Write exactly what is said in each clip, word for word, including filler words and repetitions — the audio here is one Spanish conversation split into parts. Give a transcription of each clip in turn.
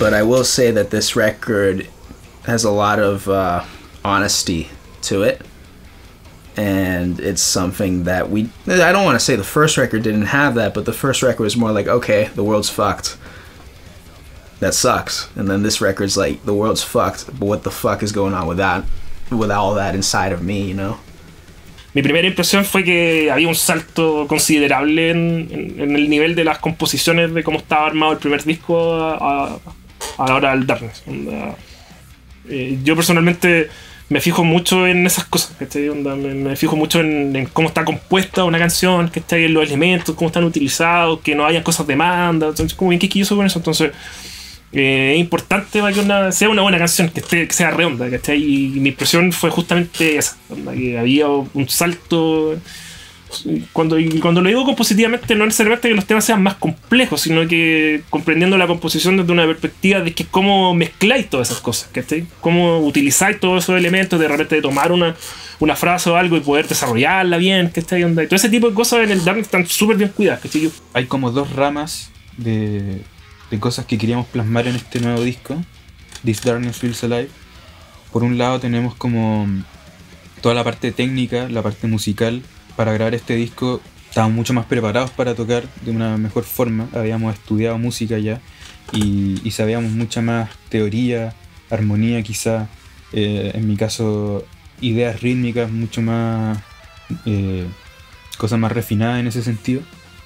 but I will say that this record has a lot of uh, honesty to it. And it's something that we... I don't want to say the first record didn't have that, but the first record was more like, okay, the world's fucked. That sucks. And then this record's like, the world's fucked, but what the fuck is going on with that, with all that inside of me, you know? Mi primera impresión fue que había un salto considerable en, en, en el nivel de las composiciones, de cómo estaba armado el primer disco a, a, a la hora del Darkness. Eh, yo personalmente me fijo mucho en esas cosas, ¿cachai? Onda, me, me fijo mucho en, en cómo está compuesta una canción, que está en los elementos, cómo están utilizados, que no hayan cosas de banda, entonces como bien quisquilloso con eso. Entonces eh, es importante para que una, sea una buena canción, que, esté, que sea redonda, ¿cachai? Y mi impresión fue justamente esa, onda, que había un salto. Cuando, y cuando lo digo compositivamente, no necesariamente que los temas sean más complejos, sino que comprendiendo la composición desde una perspectiva de que cómo mezcláis todas esas cosas, ¿cachai? Cómo utilizáis todos esos elementos, de repente de tomar una, una frase o algo y poder desarrollarla bien, ¿cachai? Y todo ese tipo de cosas en el Darkness están súper bien cuidadas, ¿cachai? Hay como dos ramas de, de cosas que queríamos plasmar en este nuevo disco, This Darkness Feels Alive. Por un lado tenemos como toda la parte técnica, la parte musical. Para grabar este disco estábamos mucho más preparados para tocar de una mejor forma. Habíamos estudiado música ya y, y sabíamos mucha más teoría, armonía quizá, eh, en mi caso ideas rítmicas, mucho más, eh, cosas más refinadas en ese sentido.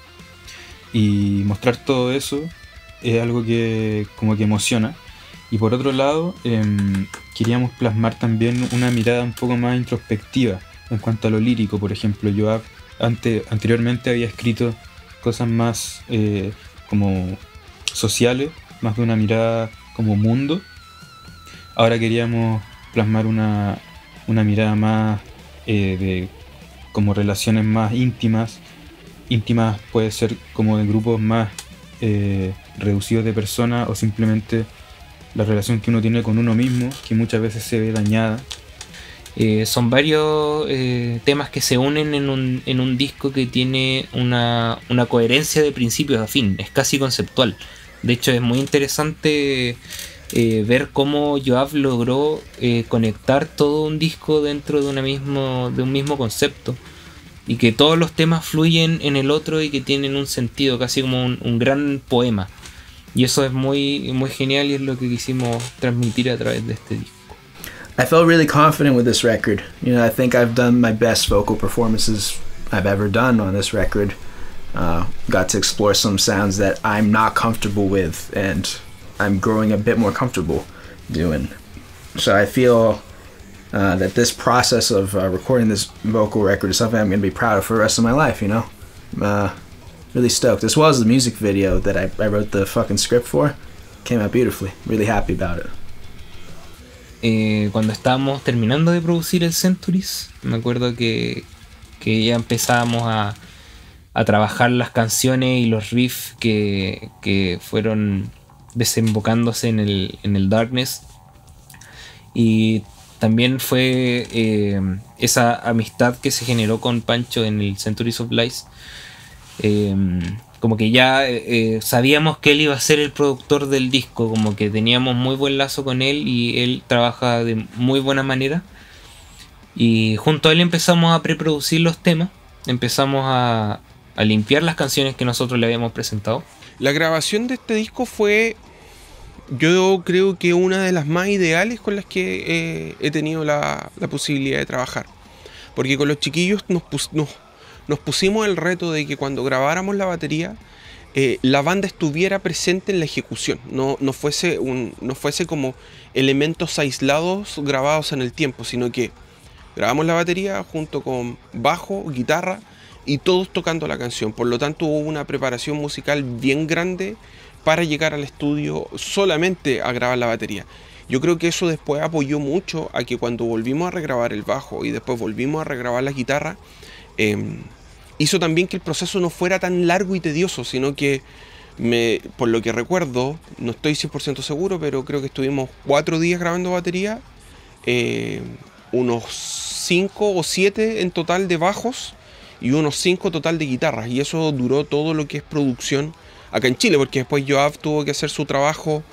Y mostrar todo eso es algo que como que emociona. Y por otro lado, eh, queríamos plasmar también una mirada un poco más introspectiva. En cuanto a lo lírico, por ejemplo, yo ante, anteriormente había escrito cosas más eh, como sociales, más de una mirada como mundo. Ahora queríamos plasmar una, una mirada más eh, de como relaciones más íntimas. Íntimas puede ser como de grupos más eh, reducidos de personas, o simplemente la relación que uno tiene con uno mismo, que muchas veces se ve dañada. Eh, son varios eh, temas que se unen en un, en un disco que tiene una, una coherencia de principio a fin, es casi conceptual. De hecho es muy interesante eh, ver cómo Yoav logró eh, conectar todo un disco dentro de, una mismo, de un mismo concepto, y que todos los temas fluyen en el otro y que tienen un sentido, casi como un, un gran poema. Y eso es muy, muy genial, y es lo que quisimos transmitir a través de este disco. I felt really confident with this record. You know, I think I've done my best vocal performances I've ever done on this record. Uh, got to explore some sounds that I'm not comfortable with, and I'm growing a bit more comfortable doing. So I feel uh, that this process of uh, recording this vocal record is something I'm going to be proud of for the rest of my life, you know? Uh, really stoked. As well as the music video that I, I wrote the fucking script for. Came out beautifully. Really happy about it. Eh, cuando estábamos terminando de producir el Centuries, me acuerdo que, que ya empezábamos a, a trabajar las canciones y los riffs que, que fueron desembocándose en el, en el Darkness. Y también fue eh, esa amistad que se generó con Pancho en el Centuries of Lies. Eh, como que ya eh, sabíamos que él iba a ser el productor del disco, como que teníamos muy buen lazo con él y él trabaja de muy buena manera, y junto a él empezamos a preproducir los temas, empezamos a, a limpiar las canciones que nosotros le habíamos presentado. La grabación de este disco fue, yo creo que una de las más ideales con las que eh, he tenido la, la posibilidad de trabajar, porque con los chiquillos nos pusimos nos, Nos pusimos el reto de que cuando grabáramos la batería, eh, la banda estuviera presente en la ejecución, no, no, fuese un, no fuese como elementos aislados grabados en el tiempo, sino que grabamos la batería junto con bajo, guitarra y todos tocando la canción. Por lo tanto hubo una preparación musical bien grande para llegar al estudio solamente a grabar la batería. Yo creo que eso después apoyó mucho a que cuando volvimos a regrabar el bajo y después volvimos a regrabar la guitarra, eh, hizo también que el proceso no fuera tan largo y tedioso, sino que, me, por lo que recuerdo, no estoy cien por ciento seguro, pero creo que estuvimos cuatro días grabando batería, eh, unos cinco o siete en total de bajos y unos cinco total de guitarras, y eso duró todo lo que es producción acá en Chile, porque después Yoav tuvo que hacer su trabajo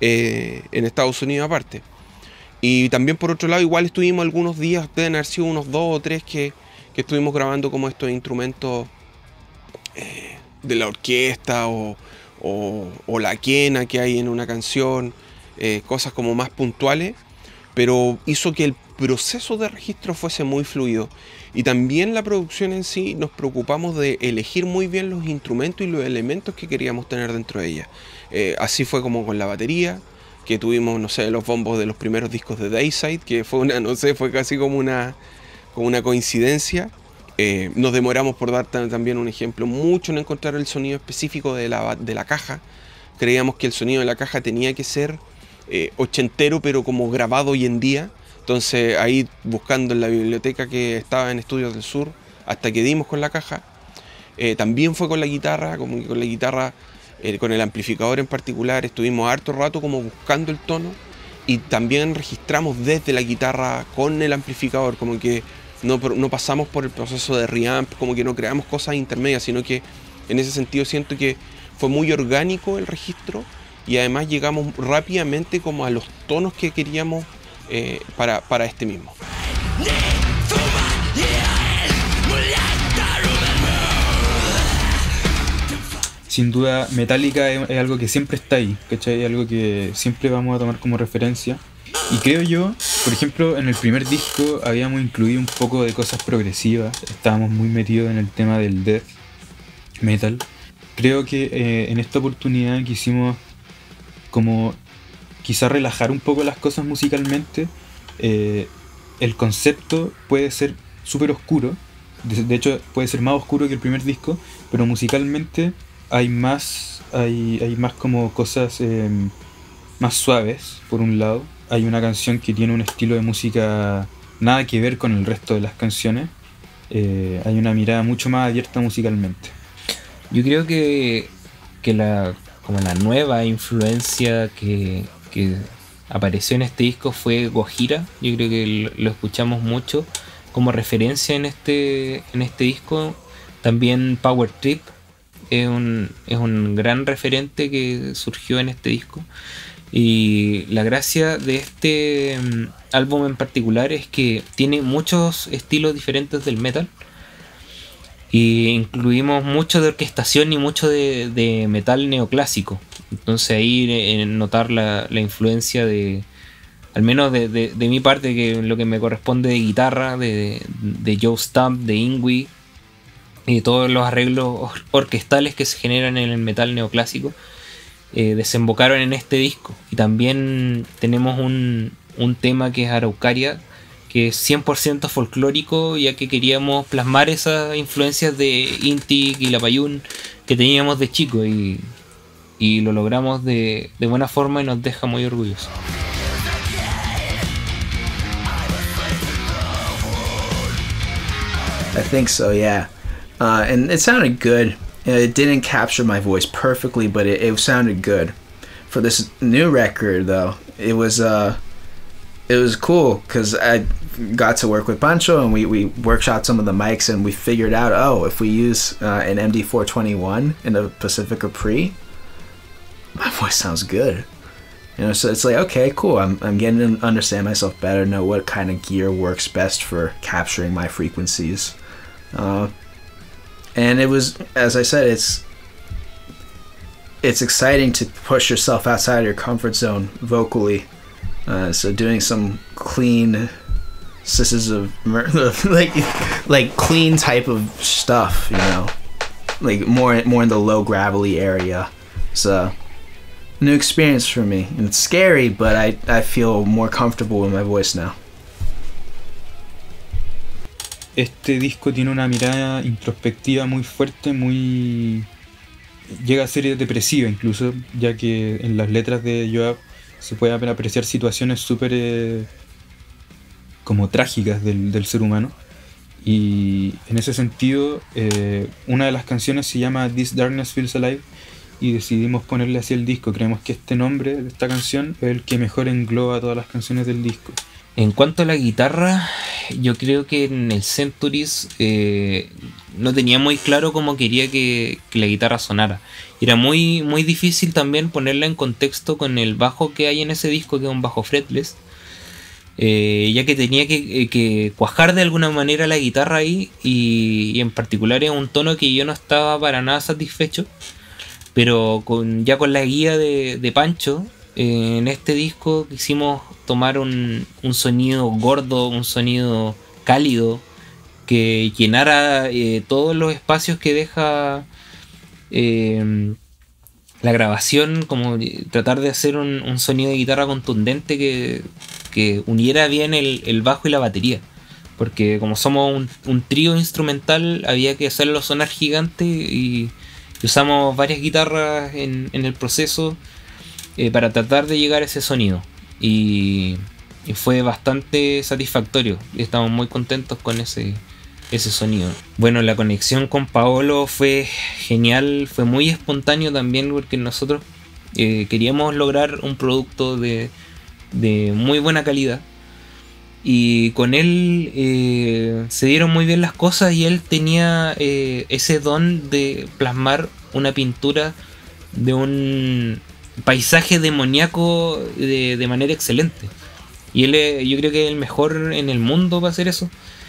eh, en Estados Unidos aparte. Y también por otro lado, igual estuvimos algunos días, deben haber sido unos dos o tres que, que estuvimos grabando como estos instrumentos eh, de la orquesta o, o, o la quena que hay en una canción, eh, cosas como más puntuales, pero hizo que el proceso de registro fuese muy fluido. Y también la producción en sí, nos preocupamos de elegir muy bien los instrumentos y los elementos que queríamos tener dentro de ella. Eh, así fue como con la batería, que tuvimos, no sé, los bombos de los primeros discos de Dayside, que fue una, no sé, fue casi como una, como una coincidencia. Eh, nos demoramos, por dar también un ejemplo, mucho en encontrar el sonido específico de la, de la caja. Creíamos que el sonido de la caja tenía que ser eh, ochentero, pero como grabado hoy en día. Entonces ahí buscando en la biblioteca que estaba en Estudios del Sur, hasta que dimos con la caja. Eh, también fue con la guitarra, como que con la guitarra, eh, con el amplificador en particular, estuvimos harto rato como buscando el tono, y también registramos desde la guitarra con el amplificador, como que no, no pasamos por el proceso de reamp, como que no creamos cosas intermedias, sino que en ese sentido siento que fue muy orgánico el registro, y además llegamos rápidamente como a los tonos que queríamos eh, para, para este mismo. Sin duda, Metallica es, es algo que siempre está ahí, ¿cachai? Es algo que siempre vamos a tomar como referencia. Y creo yo, por ejemplo, en el primer disco habíamos incluido un poco de cosas progresivas, estábamos muy metidos en el tema del death metal. Creo que eh, en esta oportunidad quisimos como quizá relajar un poco las cosas musicalmente. Eh, el concepto puede ser súper oscuro, de, de hecho puede ser más oscuro que el primer disco, pero musicalmente hay más, hay, hay más como cosas eh, más suaves, por un lado. Hay una canción que tiene un estilo de música nada que ver con el resto de las canciones. Eh, hay una mirada mucho más abierta musicalmente. Yo creo que, que la, como la nueva influencia que, que apareció en este disco fue Gojira. Yo creo que lo, lo escuchamos mucho como referencia en este, en este disco. También Power Trip es un, es un gran referente que surgió en este disco. Y la gracia de este um, álbum en particular es que tiene muchos estilos diferentes del metal. Y incluimos mucho de orquestación y mucho de, de metal neoclásico. Entonces ahí eh, notar la, la influencia de, al menos de, de, de mi parte, que lo que me corresponde de guitarra, de, de Joe Stump, de Yngwie, y todos los arreglos orquestales que se generan en el metal neoclásico, eh, desembocaron en este disco. Y también tenemos un, un tema que es Araucaria, que es cien por ciento folclórico, ya que queríamos plasmar esas influencias de Inti y Lapayún que teníamos de chico, y, y lo logramos de, de buena forma y nos deja muy orgullosos. I think so, yeah. Uh, and it sounded good. It didn't capture my voice perfectly, but it, it sounded good. For this new record, though, it was uh, it was cool because I got to work with Pancho, and we, we workshopped some of the mics, and we figured out, oh, if we use uh, an M D four twenty-one in a Pacifica Pre, my voice sounds good. You know, so it's like, okay, cool. I'm I'm getting to understand myself better, know what kind of gear works best for capturing my frequencies. Uh, and it was, as I said, it's it's exciting to push yourself outside your comfort zone vocally. Uh, so doing some clean, sisters of like like clean type of stuff, you know, like more more in the low gravelly area. So new experience for me, and it's scary, but I I feel more comfortable with my voice now. Este disco tiene una mirada introspectiva muy fuerte, muy llega a ser depresiva incluso, ya que en las letras de Joab se pueden apreciar situaciones súper eh, como trágicas del, del ser humano. Y en ese sentido, eh, una de las canciones se llama This Darkness Feels Alive, y decidimos ponerle así el disco. Creemos que este nombre de esta canción es el que mejor engloba todas las canciones del disco. En cuanto a la guitarra, yo creo que en el Centuries eh, no tenía muy claro cómo quería que, que la guitarra sonara. Era muy, muy difícil también ponerla en contexto con el bajo que hay en ese disco, que es un bajo fretless, eh, ya que tenía que, que cuajar de alguna manera la guitarra ahí, y, y en particular es un tono que yo no estaba para nada satisfecho, pero con, ya con la guía de, de Pancho, eh, en este disco quisimos tomar un, un sonido gordo, un sonido cálido, que llenara eh, todos los espacios que deja eh, la grabación, como tratar de hacer un, un sonido de guitarra contundente que, que uniera bien el, el bajo y la batería, porque como somos un, un trío instrumental había que hacerlo sonar gigante, y, y usamos varias guitarras en, en el proceso eh, para tratar de llegar a ese sonido, y, y fue bastante satisfactorio y estamos muy contentos con ese ese sonido. Bueno, la conexión con Paolo fue genial, fue muy espontáneo también, porque nosotros eh, queríamos lograr un producto de, de muy buena calidad, y con él eh, se dieron muy bien las cosas, y él tenía eh, ese don de plasmar una pintura de un paisaje demoníaco de, de manera excelente, y él eh, yo creo que es el mejor en el mundo para hacer eso.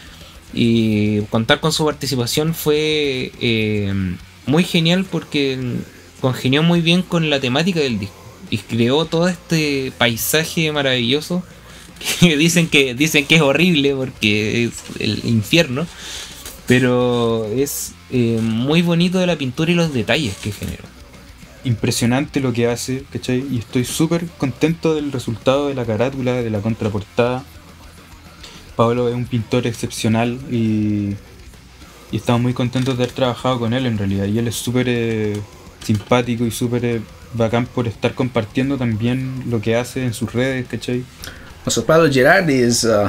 Y contar con su participación fue eh, muy genial, porque congenió muy bien con la temática del disco y creó todo este paisaje maravilloso que dicen que dicen que es horrible porque es el infierno, pero es eh, muy bonito de la pintura y los detalles que generó. Impresionante lo que hace, ¿cachai? Y estoy súper contento del resultado de la carátula, de la contraportada. Paolo es un pintor excepcional, y, y estamos muy contentos de haber trabajado con él en realidad, y él es súper eh, simpático y súper eh, bacán por estar compartiendo también lo que hace en sus redes, ¿cachai? So Paolo Girardi is, uh,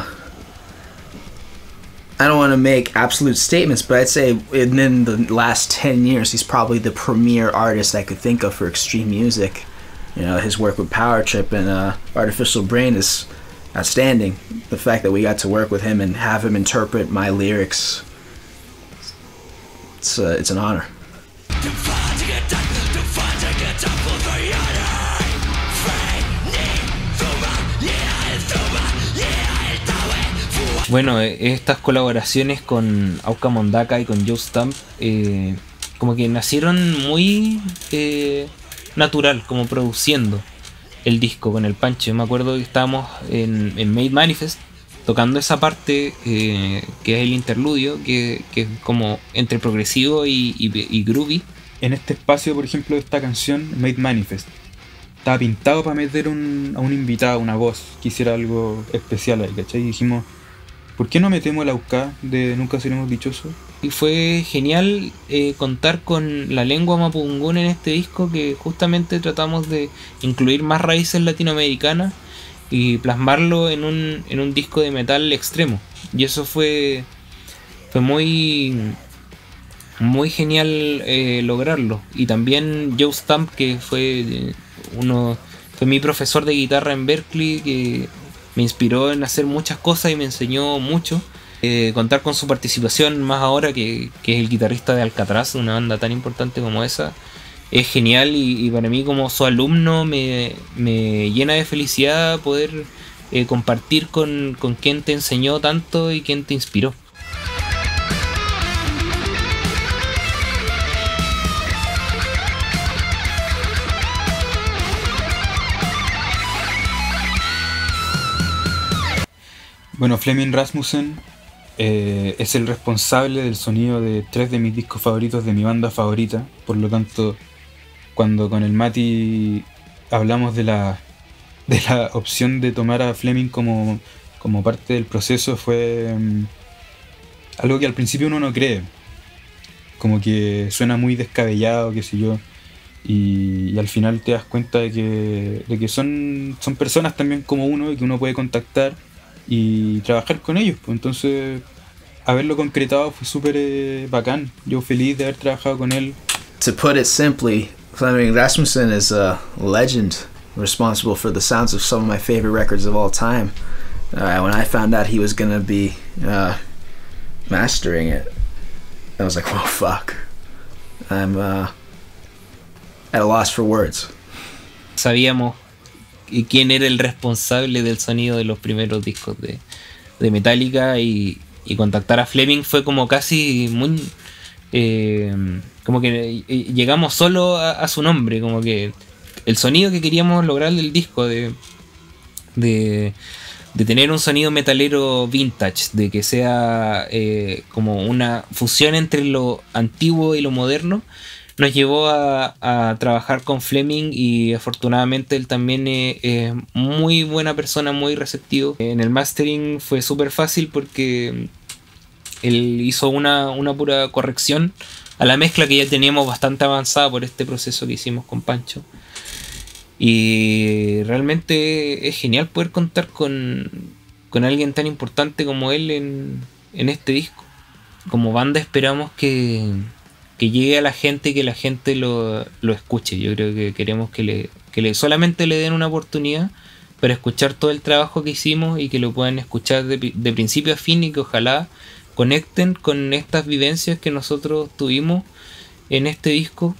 I don't want to make absolute statements, but I'd say within the last ten years, he's probably the premier artist I could think of for extreme music. You know, his work with Power Trip and uh, Artificial Brain is outstanding. The fact that we got to work with him and have him interpret my lyrics, it's, uh, it's an honor. Bueno, estas colaboraciones con Auka Mondaka y con Joe Stump eh, como que nacieron muy eh, natural, como produciendo el disco con el Pancho. Yo me acuerdo que estábamos en, en Made Manifest tocando esa parte eh, que es el interludio, que, que es como entre progresivo y, y, y groovy. En este espacio, por ejemplo, de esta canción, Made Manifest, estaba pintado para meter un, a un invitado, una voz que hiciera algo especial ahí, ¿cachai? Y dijimos, ¿por qué no metemos el Auka de Nunca Seremos Dichosos? Y fue genial eh, contar con la lengua mapudungún en este disco, que justamente tratamos de incluir más raíces latinoamericanas y plasmarlo en un, en un disco de metal extremo. Y eso fue, fue muy, muy genial eh, lograrlo. Y también Joe Stump, que fue, uno, fue mi profesor de guitarra en Berkeley, que me inspiró en hacer muchas cosas y me enseñó mucho. Eh, contar con su participación, más ahora que, que es el guitarrista de Alcatraz, una banda tan importante como esa, es genial, y, y para mí como su alumno me, me llena de felicidad poder eh, compartir con, con quien te enseñó tanto y quien te inspiró. Bueno, Flemming Rasmussen eh, es el responsable del sonido de tres de mis discos favoritos de mi banda favorita. Por lo tanto, cuando con el Mati hablamos de la, de la opción de tomar a Flemming como, como parte del proceso, fue um, algo que al principio uno no cree. Como que suena muy descabellado, qué sé yo. Y, y al final te das cuenta de que, de que son, son personas también como uno, y que uno puede contactar y trabajar con ellos, pues. Entonces haberlo concretado fue súper eh, bacán. Yo feliz de haber trabajado con él. To put it simply, Flemming Rasmussen is a legend responsible for the sounds of some of my favorite records of all time. Uh, when I found out he was going to be uh, mastering it, I was like, well, fuck. I'm uh, at a loss for words. Sabíamos quién era el responsable del sonido de los primeros discos de, de Metallica, y, y contactar a Fleming fue como casi muy... Eh, como que llegamos solo a, a su nombre, como que el sonido que queríamos lograr del disco, de, de, de tener un sonido metalero vintage, de que sea eh, como una fusión entre lo antiguo y lo moderno, nos llevó a, a trabajar con Fleming, y afortunadamente él también es, es muy buena persona, muy receptivo. En el mastering fue súper fácil porque él hizo una, una pura corrección a la mezcla que ya teníamos bastante avanzada por este proceso que hicimos con Pancho. Y realmente es genial poder contar con, con alguien tan importante como él en, en este disco. Como banda esperamos que, que llegue a la gente y que la gente lo, lo escuche. Yo creo que queremos que, le, que le, solamente le den una oportunidad para escuchar todo el trabajo que hicimos, y que lo puedan escuchar de, de principio a fin, y que ojalá conecten con estas vivencias que nosotros tuvimos en este disco,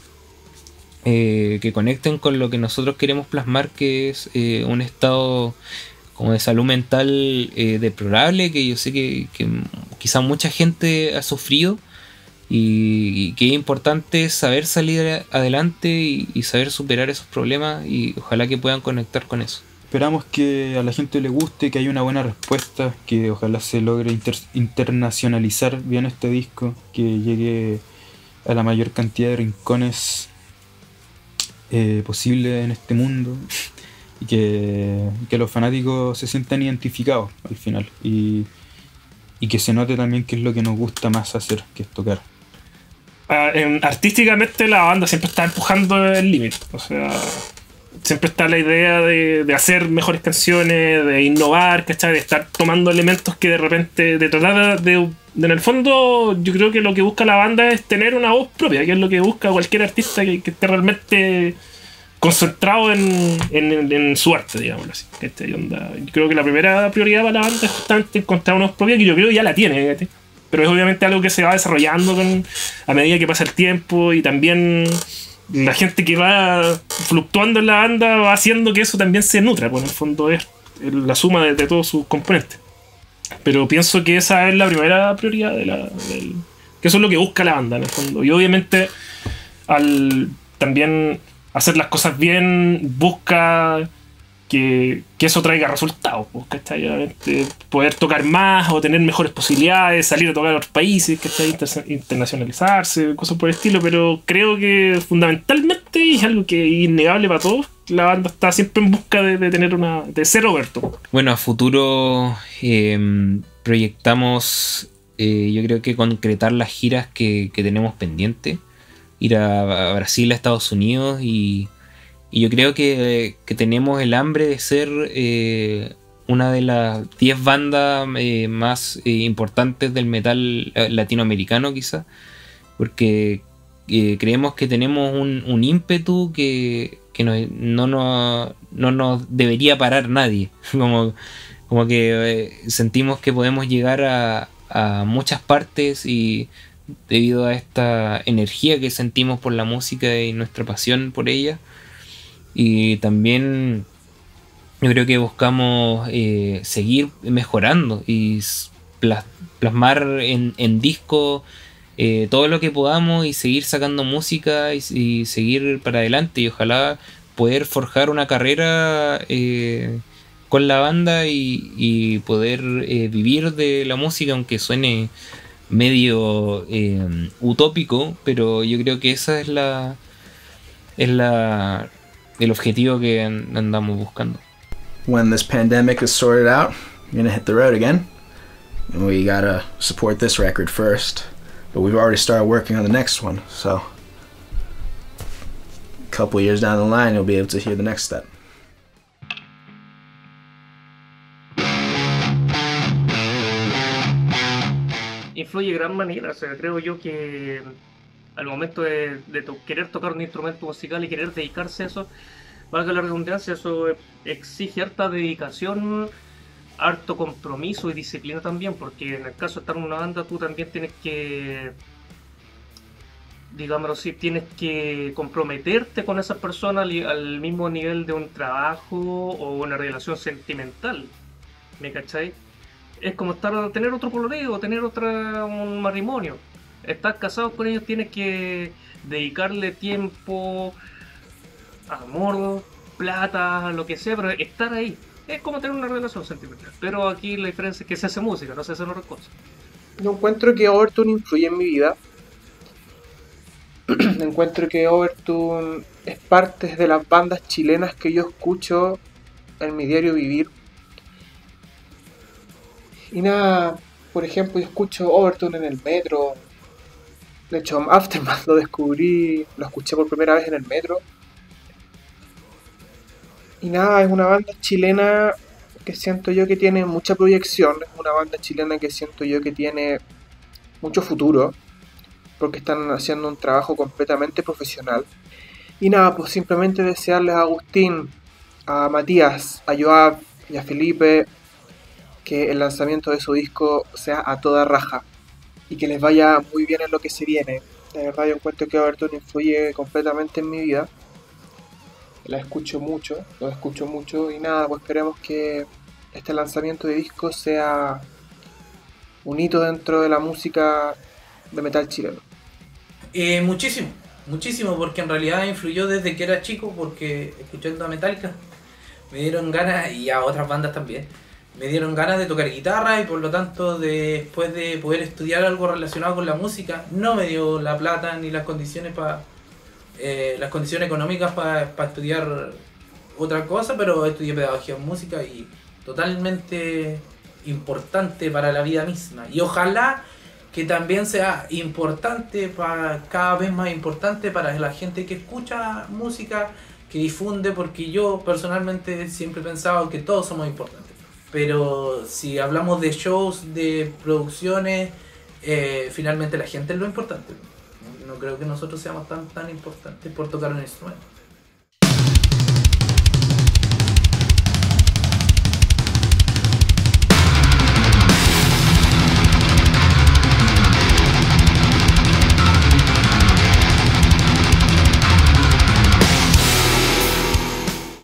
eh, que conecten con lo que nosotros queremos plasmar, que es eh, un estado como de salud mental eh, deplorable, que yo sé que, que quizá mucha gente ha sufrido, y, y que es importante saber salir adelante y, y saber superar esos problemas, y ojalá que puedan conectar con eso. Esperamos que a la gente le guste, que haya una buena respuesta, que ojalá se logre inter- internacionalizar bien este disco, que llegue a la mayor cantidad de rincones eh, posible en este mundo, y que, que los fanáticos se sientan identificados al final, y, y que se note también qué es lo que nos gusta más hacer, que es tocar. Uh, en, artísticamente la banda siempre está empujando el límite, o sea, siempre está la idea de, de hacer mejores canciones, de innovar, ¿cachai? De estar tomando elementos que de repente, de tratar de, de, de en el fondo, yo creo que lo que busca la banda es tener una voz propia, que es lo que busca cualquier artista que, que esté realmente concentrado en, en, en su arte, digamos así, ¿cachai? Onda, yo creo que la primera prioridad para la banda es justamente encontrar una voz propia, que yo creo que ya la tiene, ¿cachai? Pero es obviamente algo que se va desarrollando con, a medida que pasa el tiempo, y también la gente que va fluctuando en la banda va haciendo que eso también se nutra, pues en el fondo es la suma de, de todos sus componentes. Pero pienso que esa es la primera prioridad de la, del, que eso es lo que busca la banda en el fondo. Y obviamente al también hacer las cosas bien busca que, que eso traiga resultados, pues, ¿cachai? Obviamente poder tocar más o tener mejores posibilidades, salir a tocar a otros países, ¿cachai? Inter- internacionalizarse, cosas por el estilo, pero creo que fundamentalmente, y es algo que es innegable para todos, la banda está siempre en busca de, de tener una, de ser Roberto. Bueno, a futuro eh, proyectamos, eh, yo creo que concretar las giras que, que tenemos pendientes, ir a, a Brasil, a Estados Unidos, y Y yo creo que, que tenemos el hambre de ser eh, una de las diez bandas eh, más eh, importantes del metal latinoamericano, quizás. Porque eh, creemos que tenemos un, un ímpetu que, que no, no, no, no nos debería parar nadie. Como, como que eh, sentimos que podemos llegar a, a muchas partes, y debido a esta energía que sentimos por la música y nuestra pasión por ella. Y también yo creo que buscamos eh, seguir mejorando y plas- plasmar en, en disco eh, todo lo que podamos, y seguir sacando música, y, y seguir para adelante, y ojalá poder forjar una carrera eh, con la banda, y, y poder eh, vivir de la música, aunque suene medio eh, utópico, pero yo creo que esa es la es la el objetivo que andamos buscando. When this pandemic is sorted out, we're gonna hit the road again, and we gotta support this record first. But we've already started working on the next one, so a couple years down the line, you'll be able to hear the next step. Influye de gran manera, o sea, creo yo que al momento de, de to- querer tocar un instrumento musical y querer dedicarse a eso, valga la redundancia, eso exige harta dedicación, harto compromiso y disciplina también, porque en el caso de estar en una banda tú también tienes que digámoslo así, tienes que comprometerte con esas personas al, al mismo nivel de un trabajo o una relación sentimental. ¿Me cachai? Es como estar tener otro pololeo, tener otra un matrimonio. Estás casado con ellos, tienes que dedicarle tiempo, amor, plata, lo que sea, pero estar ahí. Es como tener una relación sentimental. Pero aquí la diferencia es que se hace música, no se hacen otras cosas. Yo encuentro que Overtune influye en mi vida. Encuentro que Overtune es parte de las bandas chilenas que yo escucho en mi diario vivir. Y nada, por ejemplo, yo escucho Overtune en el metro. De hecho, Aftermath lo descubrí, lo escuché por primera vez en el metro. Y nada, es una banda chilena que siento yo que tiene mucha proyección. Es una banda chilena que siento yo que tiene mucho futuro, porque están haciendo un trabajo completamente profesional. Y nada, pues simplemente desearles a Agustín, a Matías, a Joab y a Felipe que el lanzamiento de su disco sea a toda raja y que les vaya muy bien en lo que se viene. De verdad yo encuentro que Overtune influye completamente en mi vida. La escucho mucho, lo escucho mucho y nada, pues esperemos que este lanzamiento de disco sea un hito dentro de la música de metal chileno. Eh, muchísimo, muchísimo, porque en realidad influyó desde que era chico, porque escuchando a Metallica me dieron ganas, y a otras bandas también, me dieron ganas de tocar guitarra y por lo tanto después de poder estudiar algo relacionado con la música, no me dio la plata ni las condiciones para eh, las condiciones económicas para pa estudiar otra cosa, pero estudié pedagogía en música y totalmente importante para la vida misma. Y ojalá que también sea importante, para cada vez más importante para la gente que escucha música, que difunde, porque yo personalmente siempre he pensado que todos somos importantes. Pero si hablamos de shows, de producciones, eh, finalmente la gente es lo importante. No creo que nosotros seamos tan tan importantes por tocar un instrumento.